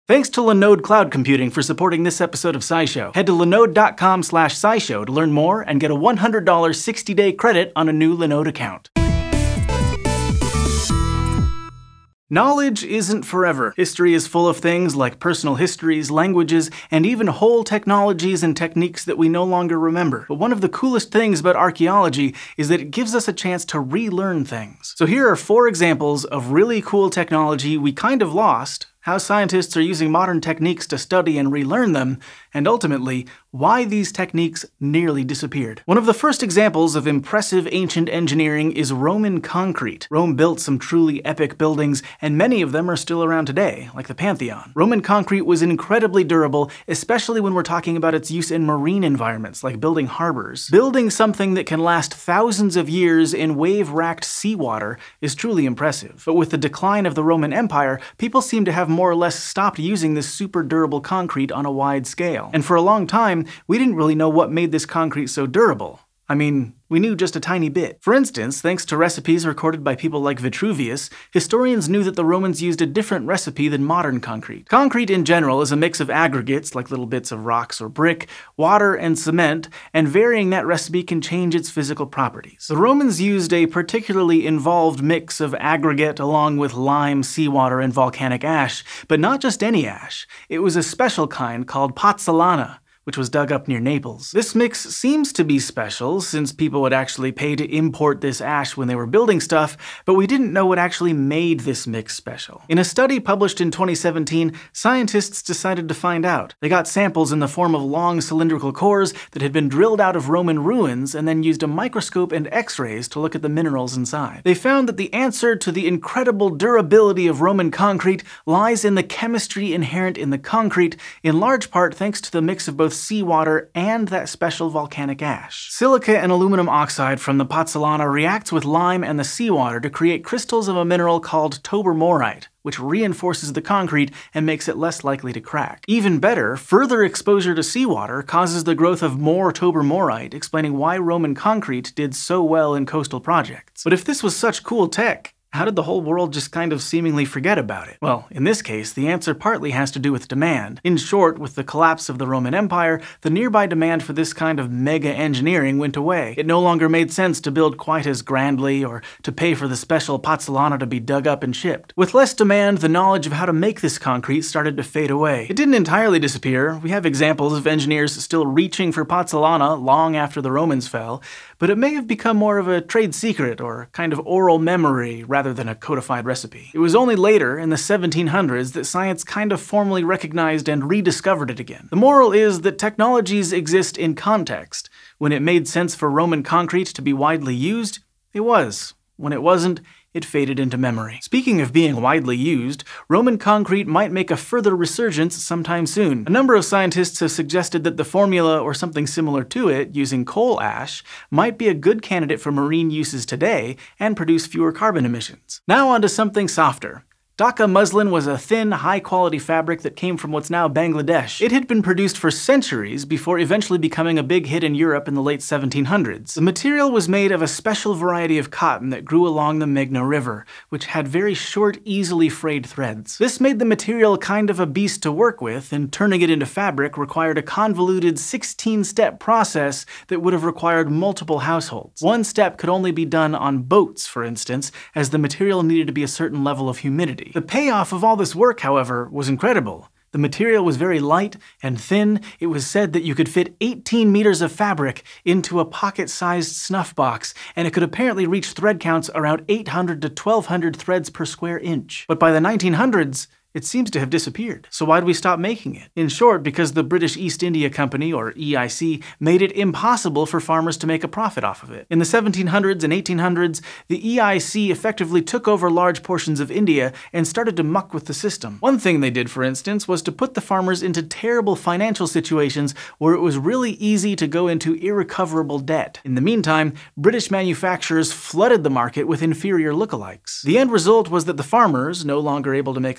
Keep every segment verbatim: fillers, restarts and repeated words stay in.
Thanks to Linode Cloud Computing for supporting this episode of SciShow. Head to linode dot com slash scishow to learn more and get a one hundred dollar sixty day credit on a new Linode account. Knowledge isn't forever. History is full of things like personal histories, languages, and even whole technologies and techniques that we no longer remember. But one of the coolest things about archaeology is that it gives us a chance to relearn things. So here are four examples of really cool technology we kind of lost, how scientists are using modern techniques to study and relearn them, and ultimately, why these techniques nearly disappeared. One of the first examples of impressive ancient engineering is Roman concrete. Rome built some truly epic buildings, and many of them are still around today, like the Pantheon. Roman concrete was incredibly durable, especially when we're talking about its use in marine environments, like building harbors. Building something that can last thousands of years in wave-racked seawater is truly impressive. But with the decline of the Roman Empire, people seem to have more or less stopped using this super durable concrete on a wide scale. And for a long time, we didn't really know what made this concrete so durable. I mean, we knew just a tiny bit. For instance, thanks to recipes recorded by people like Vitruvius, historians knew that the Romans used a different recipe than modern concrete. Concrete in general is a mix of aggregates, like little bits of rocks or brick, water, and cement, and varying that recipe can change its physical properties. The Romans used a particularly involved mix of aggregate along with lime, seawater, and volcanic ash, but not just any ash. It was a special kind called pozzolana, which was dug up near Naples. This mix seems to be special, since people would actually pay to import this ash when they were building stuff, but we didn't know what actually made this mix special. In a study published in twenty seventeen, scientists decided to find out. They got samples in the form of long cylindrical cores that had been drilled out of Roman ruins and then used a microscope and x-rays to look at the minerals inside. They found that the answer to the incredible durability of Roman concrete lies in the chemistry inherent in the concrete, in large part thanks to the mix of both seawater and that special volcanic ash. Silica and aluminum oxide from the pozzolana reacts with lime and the seawater to create crystals of a mineral called tobermorite, which reinforces the concrete and makes it less likely to crack. Even better, further exposure to seawater causes the growth of more tobermorite, explaining why Roman concrete did so well in coastal projects. But if this was such cool tech, how did the whole world just kind of seemingly forget about it? Well, in this case, the answer partly has to do with demand. In short, with the collapse of the Roman Empire, the nearby demand for this kind of mega engineering went away. It no longer made sense to build quite as grandly or to pay for the special pozzolana to be dug up and shipped. With less demand, the knowledge of how to make this concrete started to fade away. It didn't entirely disappear. We have examples of engineers still reaching for pozzolana long after the Romans fell, but it may have become more of a trade secret or kind of oral memory rather rather than a codified recipe. It was only later, in the seventeen hundreds, that science kind of formally recognized and rediscovered it again. The moral is that technologies exist in context. When it made sense for Roman concrete to be widely used, it was. When it wasn't, it faded into memory. Speaking of being widely used, Roman concrete might make a further resurgence sometime soon. A number of scientists have suggested that the formula, or something similar to it, using coal ash, might be a good candidate for marine uses today and produce fewer carbon emissions. Now onto something softer. DHAKA muslin was a thin, high-quality fabric that came from what's now Bangladesh. It had been produced for centuries before eventually becoming a big hit in Europe in the late seventeen hundreds. The material was made of a special variety of cotton that grew along the Meghna River, which had very short, easily frayed threads. This made the material kind of a beast to work with, and turning it into fabric required a convoluted sixteen step process that would have required multiple households. One step could only be done on boats, for instance, as the material needed to be a certain level of humidity. The payoff of all this work, however, was incredible. The material was very light and thin. It was said that you could fit eighteen meters of fabric into a pocket-sized snuff box, and it could apparently reach thread counts around eight hundred to twelve hundred threads per square inch. But by the nineteen hundreds, it seems to have disappeared. So why did we stop making it? In short, because the British East India Company, or E I C, made it impossible for farmers to make a profit off of it. In the seventeen hundreds and eighteen hundreds, the E I C effectively took over large portions of India and started to muck with the system. One thing they did, for instance, was to put the farmers into terrible financial situations where it was really easy to go into irrecoverable debt. In the meantime, British manufacturers flooded the market with inferior lookalikes. The end result was that the farmers, no longer able to make a stable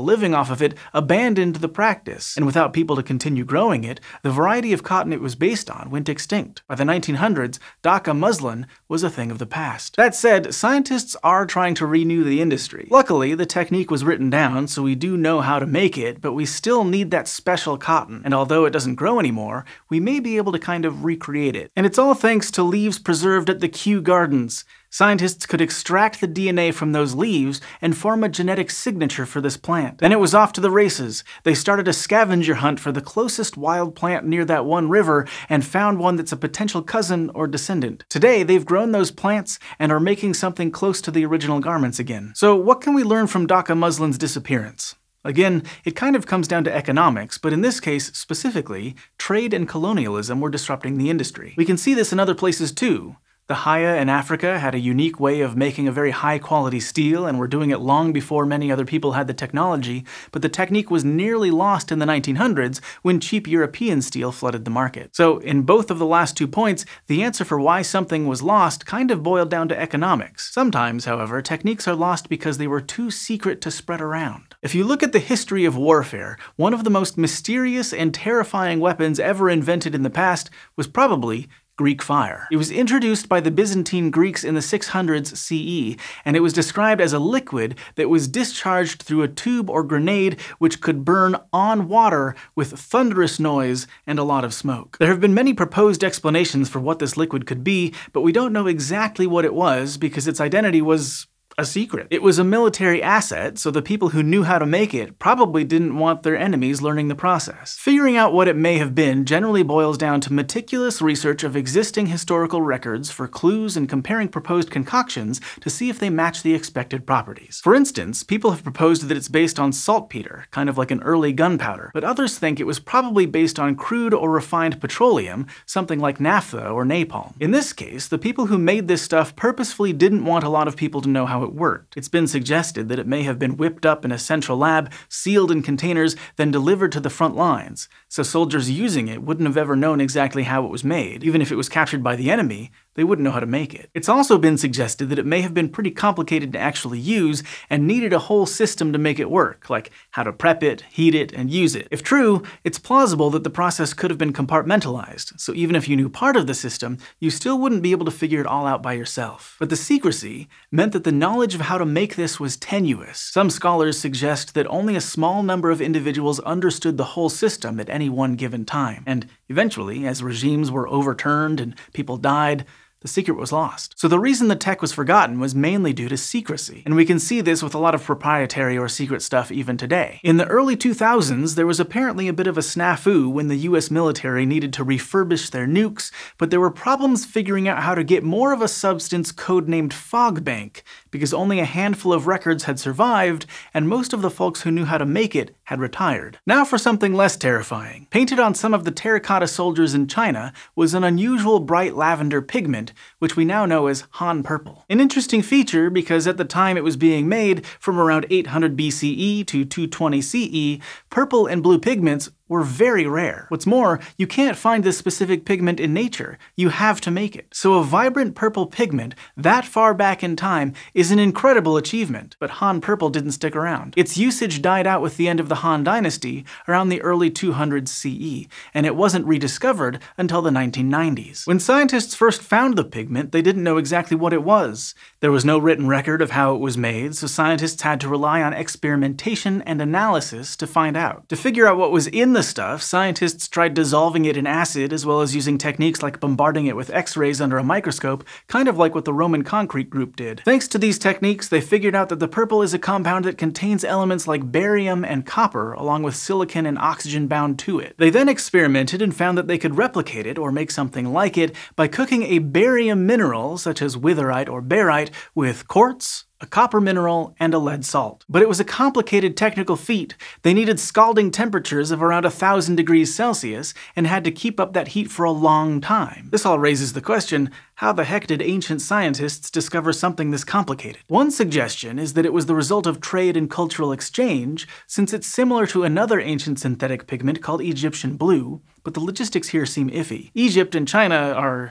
living off of it abandoned the practice, and without people to continue growing it, the variety of cotton it was based on went extinct. By the nineteen hundreds, DHAKA muslin was a thing of the past. That said, scientists are trying to renew the industry. Luckily, the technique was written down, so we do know how to make it, but we still need that special cotton, and although it doesn't grow anymore, we may be able to kind of recreate it. And it's all thanks to leaves preserved at the Kew Gardens. Scientists could extract the D N A from those leaves and form a genetic signature for this plant. Then it was off to the races. They started a scavenger hunt for the closest wild plant near that one river and found one that's a potential cousin or descendant. Today, they've grown those plants and are making something close to the original garments again. So what can we learn from DHAKA muslin's disappearance? Again, it kind of comes down to economics, but in this case, specifically, trade and colonialism were disrupting the industry. We can see this in other places too. The Piya in Africa had a unique way of making a very high-quality steel and were doing it long before many other people had the technology, but the technique was nearly lost in the nineteen hundreds when cheap European steel flooded the market. So in both of the last two points, the answer for why something was lost kind of boiled down to economics. Sometimes, however, techniques are lost because they were too secret to spread around. If you look at the history of warfare, one of the most mysterious and terrifying weapons ever invented in the past was probably Greek fire. It was introduced by the Byzantine Greeks in the six hundreds C E, and it was described as a liquid that was discharged through a tube or grenade which could burn on water with thunderous noise and a lot of smoke. There have been many proposed explanations for what this liquid could be, but we don't know exactly what it was because its identity was a secret. It was a military asset, so the people who knew how to make it probably didn't want their enemies learning the process. Figuring out what it may have been generally boils down to meticulous research of existing historical records for clues and comparing proposed concoctions to see if they match the expected properties. For instance, people have proposed that it's based on saltpeter, kind of like an early gunpowder, but others think it was probably based on crude or refined petroleum, something like naphtha or napalm. In this case, the people who made this stuff purposefully didn't want a lot of people to know how it worked. It's been suggested that it may have been whipped up in a central lab, sealed in containers, then delivered to the front lines, so soldiers using it wouldn't have ever known exactly how it was made. Even if it was captured by the enemy, they wouldn't know how to make it. It's also been suggested that it may have been pretty complicated to actually use and needed a whole system to make it work, like how to prep it, heat it, and use it. If true, it's plausible that the process could have been compartmentalized, so even if you knew part of the system, you still wouldn't be able to figure it all out by yourself. But the secrecy meant that the knowledge of how to make this was tenuous. Some scholars suggest that only a small number of individuals understood the whole system at any one given time, and eventually, as regimes were overturned and people died, the secret was lost. So the reason the tech was forgotten was mainly due to secrecy, and we can see this with a lot of proprietary or secret stuff even today. In the early two thousands, there was apparently a bit of a snafu when the U S military needed to refurbish their nukes, but there were problems figuring out how to get more of a substance codenamed fog bank, because only a handful of records had survived, and most of the folks who knew how to make it had retired. Now for something less terrifying. Painted on some of the terracotta soldiers in China was an unusual bright lavender pigment, which we now know as Han purple. An interesting feature because at the time it was being made, from around eight hundred B C E to two twenty C E, purple and blue pigments were very rare. What's more, you can't find this specific pigment in nature. You have to make it. So a vibrant purple pigment that far back in time is an incredible achievement, but Han purple didn't stick around. Its usage died out with the end of the Han dynasty around the early two hundreds C E, and it wasn't rediscovered until the nineteen nineties. When scientists first found the pigment, they didn't know exactly what it was. There was no written record of how it was made, so scientists had to rely on experimentation and analysis to find out. To figure out what was in the stuff, scientists tried dissolving it in acid as well as using techniques like bombarding it with X-rays under a microscope, kind of like what the Roman concrete group did. Thanks to these techniques, they figured out that the purple is a compound that contains elements like barium and copper, along with silicon and oxygen bound to it. They then experimented and found that they could replicate it, or make something like it, by cooking a barium mineral, such as witherite or barite, with quartz, a copper mineral, and a lead salt. But it was a complicated technical feat. They needed scalding temperatures of around one thousand degrees Celsius and had to keep up that heat for a long time. This all raises the question, how the heck did ancient scientists discover something this complicated? One suggestion is that it was the result of trade and cultural exchange, since it's similar to another ancient synthetic pigment called Egyptian blue, but the logistics here seem iffy. Egypt and China are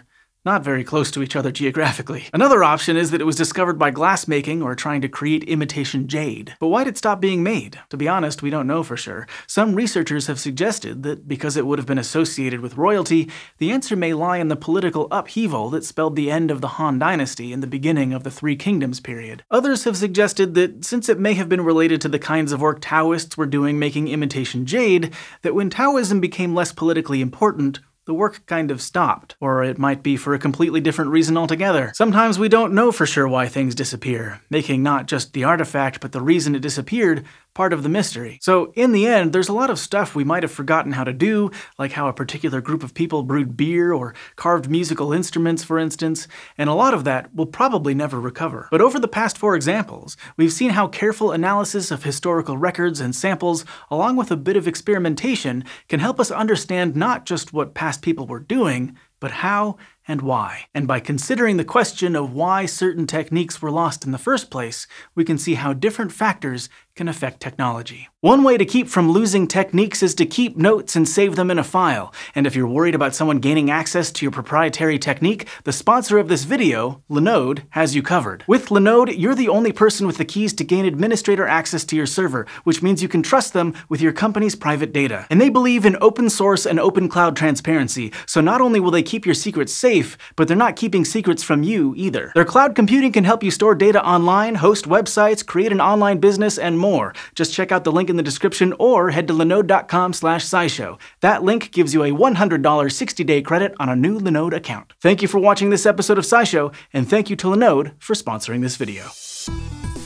not very close to each other geographically. Another option is that it was discovered by glassmaking or trying to create imitation jade. But why'd it stop being made? To be honest, we don't know for sure. Some researchers have suggested that because it would have been associated with royalty, the answer may lie in the political upheaval that spelled the end of the Han dynasty and the beginning of the Three Kingdoms period. Others have suggested that since it may have been related to the kinds of work Taoists were doing making imitation jade, that when Taoism became less politically important, the work kind of stopped. Or it might be for a completely different reason altogether. Sometimes we don't know for sure why things disappear, making not just the artifact but the reason it disappeared part of the mystery. So in the end, there's a lot of stuff we might have forgotten how to do, like how a particular group of people brewed beer or carved musical instruments, for instance, and a lot of that we'll probably never recover. But over the past four examples, we've seen how careful analysis of historical records and samples, along with a bit of experimentation, can help us understand not just what past people were doing, but how and why. And by considering the question of why certain techniques were lost in the first place, we can see how different factors can affect technology. One way to keep from losing techniques is to keep notes and save them in a file. And if you're worried about someone gaining access to your proprietary technique, the sponsor of this video, Linode, has you covered. With Linode, you're the only person with the keys to gain administrator access to your server, which means you can trust them with your company's private data. And they believe in open source and open cloud transparency, so not only will they keep your secrets safe, but they're not keeping secrets from you either. Their cloud computing can help you store data online, host websites, create an online business, and more. Just check out the link in the description or head to linode dot com slash scishow. That link gives you a one hundred dollar sixty day credit on a new Linode account. Thank you for watching this episode of SciShow, and thank you to Linode for sponsoring this video.